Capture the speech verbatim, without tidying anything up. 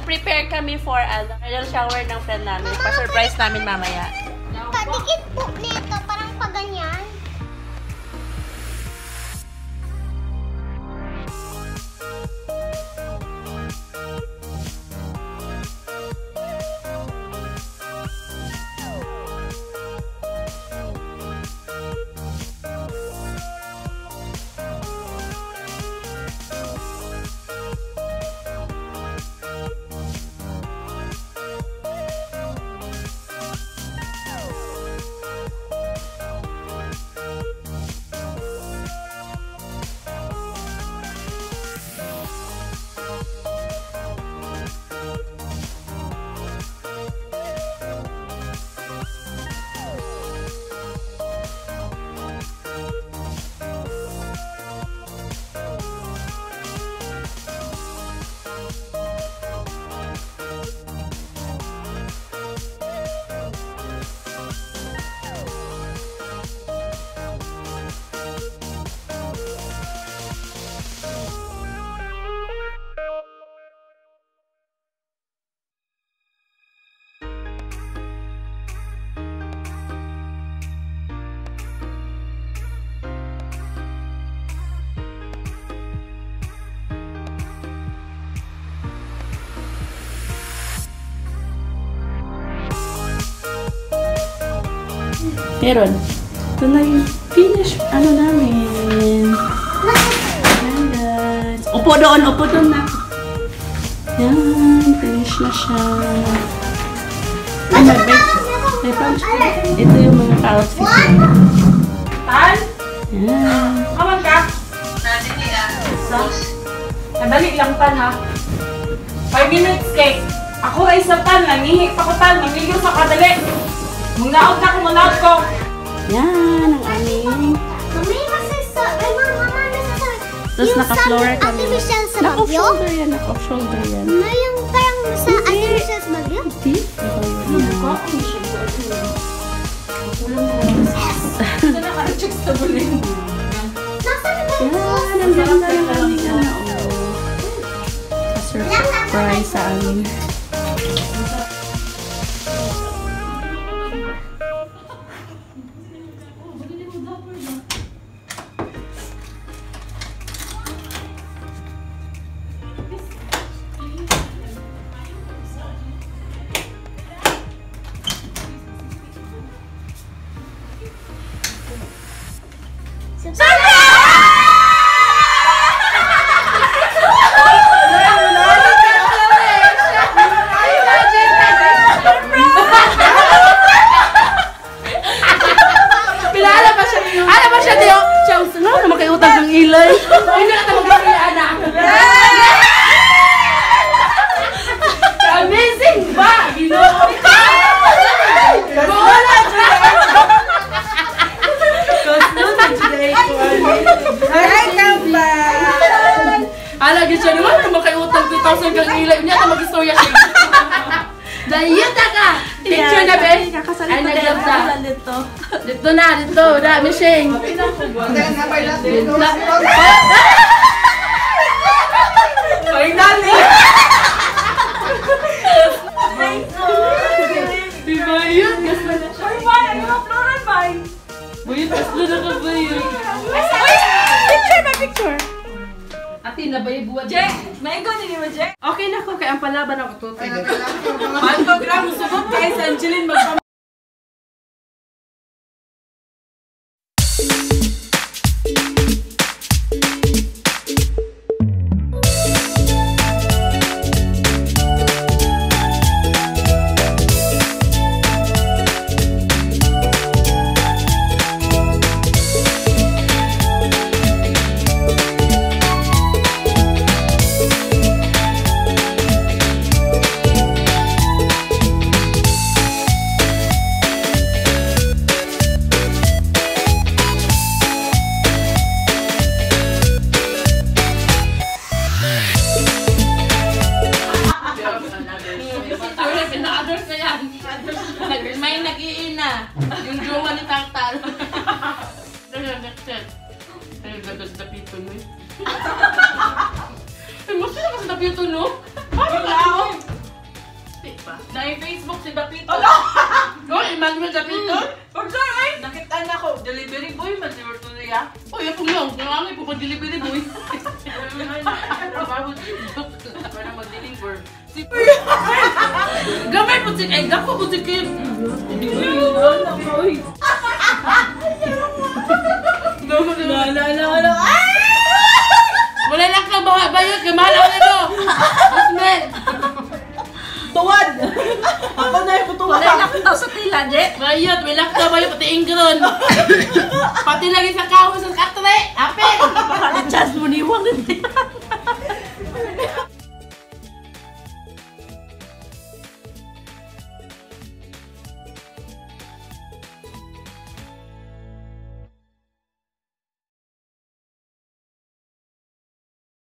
nag-prepare kami for ano, bridal shower ng friend namin. Pa-surprise namin mamaya. Padikit po nito, parang paganyan. Meron. Ito na yung finish, ano namin. Ayan guys. Upo doon, upo doon na. Yan, finish na siya. Ano, may pouch. Ito yung mga outfit niya. Tan? Yan. Kaman ka? Nadali ah. Sos. Nadali lang tan ha. five minutes cake. Ako ay sa tan, nangihi pa ko tan, nangiyo sa kadali. Mungnaot na ko, mungnaot ko. Yan, ang aming. Mami, masasa. Ay, mama, mama, nasasa. Tapos naka-floor kami. Artificial sa bagyo? Naka-shoulder yan, naka-shoulder yan. Na yung parang sa artificial sa bagyo? Hindi. Ko, ang siya ko. Ito na ka-check sa buling. Nasaan ba? Yan, ang ganda yung aming ano. Surprise sa amin. Alagi siya naman na makaiutang two thousand kang ilay niya na mag-istorya siya. Dayuta ka! Picture na, be? Ay, nag-love na. Dito. Dito na, dito. Dami, Sheng. Dito. Finally! Diba yun? Gasla na siya. Ay, bay! Ano na floral, bay? Bayot, gasla na ka, bayot. Picture ba, picture? Ati na ba yung buwan? Jek! May ikaw din mo, Jek? Okay na ko, kaya ang palaban ako to. One program, subot kay Sanjilin mag- May nag-iina. Yung jowa ni Tartar. Ay, nagdapito mo eh. Ay, mas sila kasi napito, no? Ano na ako? Bapito. Oh, Emmanuel Dapito? Pagka ay, nakita na ko, delivery boy, man-deliver to niya. Oh, yan po lang. Kailangan po mag-delivery boy. Para mag-deliver. Gamay po si Ay, gapo po si Kim. No, no, no, no. Wala lang ka bawa bayot. Kamahal ako nito. Osman. Tuwad! Ako na yung putuwa. Wala na kita sa tila, Je. Bayot. Wala ka bayot. Pati ingron. Pati lagi sa kahoy sa katre. Apel. Baka ni Chas mo niwang din.